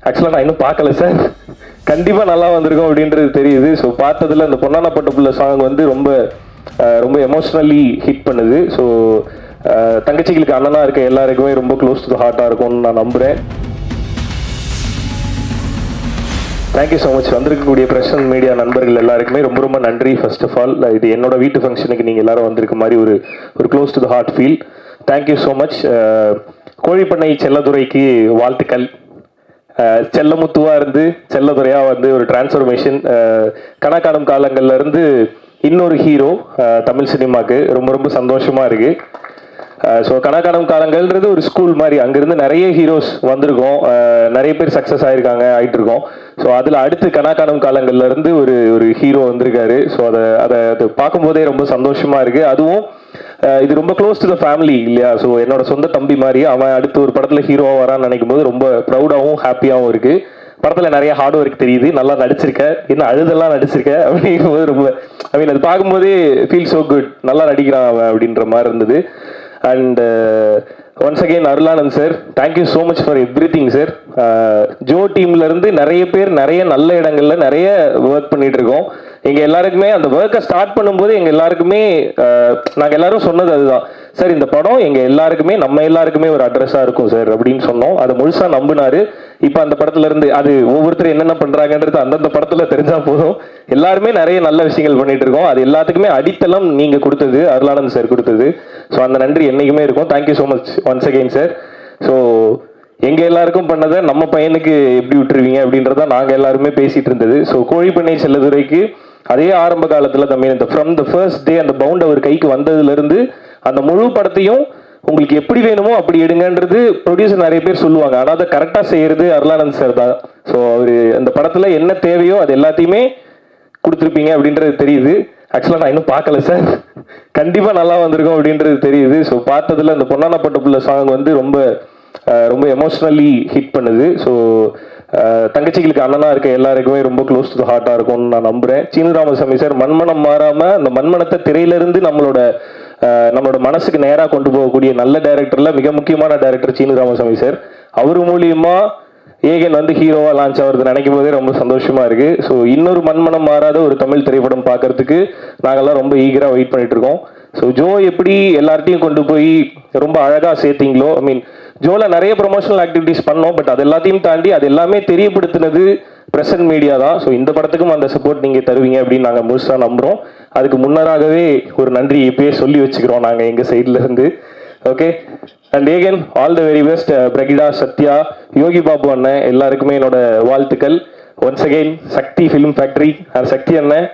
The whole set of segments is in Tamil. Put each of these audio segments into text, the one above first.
ஆக்சுவலாக நான் இன்னும் பார்க்கல சார். கண்டிப்பாக நல்லா வந்திருக்கும் அப்படின்றது தெரியுது. ஸோ பார்த்ததில் அந்த பொன்னான பட்டு புள்ள சாங் வந்து ரொம்ப ரொம்ப எமோஷ்னலி ஹிட் பண்ணுது. ஸோ தங்கச்சிகளுக்கு அண்ணனாக இருக்க எல்லாருக்குமே ரொம்ப க்ளோஸ் டு த ஹார்ட்டாக இருக்கும்னு நான் நம்புகிறேன். Thank you so much. வந்திருக்கக்கூடிய பிரஸ் அண்ட் மீடியா நண்பர்கள் எல்லாருக்குமே ரொம்ப ரொம்ப நன்றி. ஃபர்ஸ்ட் ஆஃப் ஆல், இது என்னோட வீட்டு ஃபங்க்ஷனுக்கு நீங்கள் எல்லாரும் வந்திருக்க மாதிரி ஒரு close to the heart feel. Thank you so much. கோழிப்பண்ணை செல்லதுரைக்கு வாழ்த்துக்கள். செல்லமுத்துவா இருந்து செல்லதுரையா வந்து ஒரு டிரான்ஸ்ஃபர்மேஷன். கணக்காணும் காலங்கள்ல இருந்து இன்னொரு ஹீரோ தமிழ் சினிமாவுக்கு ரொம்ப ரொம்ப சந்தோஷமா இருக்கு. ஸோ கணக்காணும் காலங்கள்ன்றது ஒரு ஸ்கூல் மாதிரி. அங்கிருந்து நிறைய ஹீரோஸ் வந்திருக்கோம், நிறைய பேர் சக்ஸஸ் ஆகிட்டு இருக்கோம். ஸோ அதில் அடுத்து கணக்காணும் காலங்கள்ல இருந்து ஒரு ஹீரோ வந்திருக்காரு. ஸோ அதை பார்க்கும்போதே ரொம்ப சந்தோஷமா இருக்கு. அதுவும் இது ரொம்ப க்ளோஸ் டு த ஃபேமிலி இல்லையா? ஸோ என்னோட சொந்த தம்பி மாதிரி அவன் அடுத்து ஒரு படத்தில் ஹீரோவாக வரான்னு நினைக்கும் போது ரொம்ப ப்ரௌடாகவும் ஹாப்பியாகவும் இருக்கு. படத்தில் நிறைய ஹார்ட் ஒர்க் தெரியுது. நல்லா நடிச்சிருக்க, இன்னும் அழுதெல்லாம் நடிச்சிருக்க அப்படிங்கும்போது ரொம்ப அது பார்க்கும்போதே ஃபீல் ஸோ குட். நல்லா நடிக்கிறான் அவன் அப்படின்ற மாதிரி இருந்தது. And once again Arulanandh sir, thank you so much for everything sir. ஜோ டீம்ல இருந்து நிறைய பேர் நிறைய நல்ல இடங்கள்ல நிறைய ஒர்க் பண்ணிட்டு இருக்கோம். எங்க எல்லாருக்குமே அந்த ஒர்க்கை ஸ்டார்ட் பண்ணும்போது எங்க எல்லாருக்குமே நாங்கள் எல்லாரும் சொன்னது அதுதான் சார், இந்த படம் எங்க எல்லாருக்குமே நம்ம எல்லாருக்குமே ஒரு அட்ரஸா இருக்கும் சார் அப்படின்னு சொன்னோம். அதை முழுசா நம்பினாரு. இப்போ அந்த படத்துல இருந்து அது ஒவ்வொருத்தரும் என்னென்ன பண்றாங்கன்றது அந்தந்த படத்துல தெரிஞ்சா போதும். எல்லாருமே நிறைய நல்ல விஷயங்கள் பண்ணிட்டு இருக்கோம். அது எல்லாத்துக்குமே அடித்தளம் நீங்க கொடுத்தது, அருளானந்த் சார் கொடுத்தது. ஸோ அந்த நன்றி என்னைக்குமே இருக்கும். Thank you so much once again sir. So எங்க எல்லாருக்கும் பண்ணதை நம்ம பையனுக்கு எப்படி விட்டுருவீங்க அப்படின்றத நாங்கள் எல்லாருமே பேசிட்டு இருந்தது. ஸோ கோழிப்பண்ணை செல்லதுரைக்கு அதே ஆரம்ப காலத்தில் தம்பி ஃப்ரம் த ஃபர்ஸ்ட் டே அந்த பவுண்ட் அவர் கைக்கு வந்ததுல இருந்து அந்த முழு படத்தையும் உங்களுக்கு எப்படி வேணுமோ அப்படி எடுங்கன்றது ப்ரொடியூசர் நிறைய பேர் சொல்லுவாங்க. ஆனால் அதை கரெக்டாக செய்யறது அருளானந்த் சார் தான். ஸோ அவர் அந்த படத்தில் என்ன தேவையோ அது எல்லாத்தையுமே கொடுத்துருப்பீங்க அப்படின்றது தெரியுது. ஆக்சுவலாக நான் இன்னும் பார்க்கல சார். கண்டிப்பாக நல்லா வந்திருக்கும் அப்படின்றது தெரியுது. ஸோ பார்த்ததில் அந்த பொன்னான பட்டு புள்ள சாங் வந்து ரொம்ப ரொம்ப எமோஷ்னலி ஹிட் பண்ணுது. ஸோ தங்கச்சிகளுக்கு அண்ணனாக இருக்க எல்லாருக்குமே ரொம்ப க்ளோஸ் டு த ஹார்ட்டாக இருக்கும்னு நான் நம்புகிறேன். சீனு ராமசாமி சார் மண்மனம் மாறாமல் அந்த மண்மனத்தை திரையிலிருந்து நம்மளோட மனசுக்கு நேராக கொண்டு போகக்கூடிய நல்ல டைரக்டர்ல மிக முக்கியமான டைரக்டர் சீனு ராமசாமி சார். அவர் மூலியமா ஏகன் வந்து ஹீரோவா லான்ச் ஆகிறது நினைக்கும் போதே ரொம்ப சந்தோஷமா இருக்கு. ஸோ இன்னொரு மண்மனம் மாறாத ஒரு தமிழ் திரைப்படம் பார்க்கறதுக்கு நாங்கள்லாம் ரொம்ப ஈகரா வெயிட் பண்ணிட்டு இருக்கோம். ஸோ ஜோ எப்படி எல்லார்ட்டையும் கொண்டு போய் ரொம்ப அழகா சேர்த்தீங்களோ, ஜோல நிறைய ப்ரொமோஷனல் ஆக்டிவிட்டிஸ் பண்ணோம். பட் அது எல்லாத்தையும் தாண்டி அது எல்லாமே தெரியப்படுத்தினது பிரஸ் அண்ட் மீடியா தான். ஸோ இந்த படத்துக்கும் அந்த சப்போர்ட் நீங்க தருவீங்க அப்படின்னு நாங்கள் முழுசா நம்புறோம். அதுக்கு முன்னராகவே ஒரு நன்றி இப்பயே சொல்லி வச்சுக்கிறோம் நாங்கள் எங்க சைட்ல இருந்து. Okay, and Aegan all the very best. Brigida, Sathya, Yogi Babu அண்ணன் எல்லாருக்குமே என்னோட வாழ்த்துக்கள். Once again Sakthi film factory and Sakthi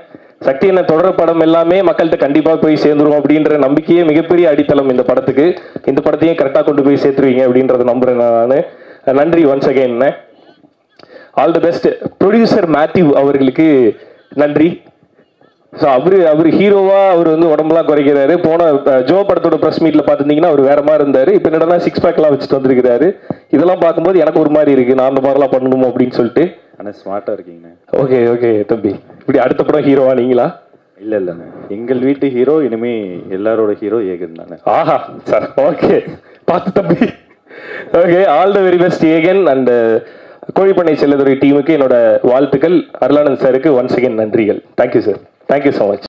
அண்ணன் தொடர படம் எல்லாமே மக்கள்கிட்ட கண்டிப்பாக போய் சேர்ந்துரும் அப்படின்ற நம்பிக்கையே மிகப்பெரிய அடித்தளம் இந்த படத்துக்கு. இந்த படத்தையும் கரெக்டாக கொண்டு போய் சேர்த்துருவீங்க அப்படின்றத நம்புறேன் நான். நன்றி once again. All the best. Producer Matthew அவர்களுக்கு நன்றி. ஸோ அவர் ஹீரோவா அவர் வந்து உடம்புலாம் குறைக்கிறாரு. போன ஜோ படத்தோட ப்ரெஸ் மீட்ல பார்த்துருந்தீங்கன்னா அவர் வேற மாதிரி இருந்தாரு. இப்போ என்னடா 6 பேக்லாம் வச்சுட்டு வந்திருக்கிறாரு. இதெல்லாம் பார்க்கும்போது எனக்கு ஒரு மாதிரி இருக்கு, நான் அந்த மாதிரிலாம் பண்ணணுமோ அப்படின்னு சொல்லிட்டு. ஆனால் ஸ்மார்ட்டா இருக்கீங்க. ஓகே ஓகே தம்பி, இப்படி அடுத்த படம் ஹீரோவா நீங்களா? இல்லைண்ணே, எங்கள் வீட்டு ஹீரோ இனிமே எல்லாரோட ஹீரோ ஏகன் தானே. ஆஹா சார், ஓகே பார்த்து தம்பி. Okay, all the very best Aegan. And Kozhipannai Chelladurai டீமுக்கு என்னோட வாழ்த்துக்கள். அருளானந்த் சாருக்கு ஒன்ஸ் அகெயின் நன்றிகள். Thank you sir. Thank you so much.